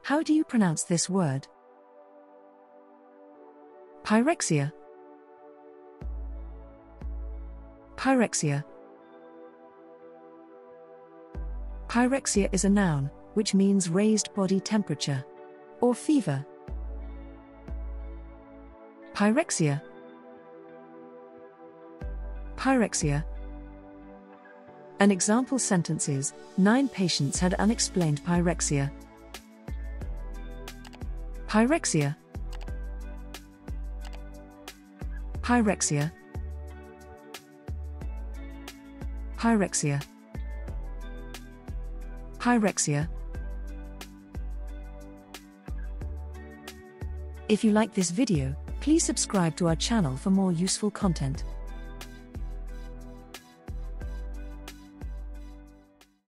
How do you pronounce this word? Pyrexia. Pyrexia. Pyrexia is a noun, which means raised body temperature or fever. Pyrexia. Pyrexia. An example sentence is, 9 patients had unexplained pyrexia. Pyrexia. Pyrexia. Pyrexia. Pyrexia. If you like this video, please subscribe to our channel for more useful content.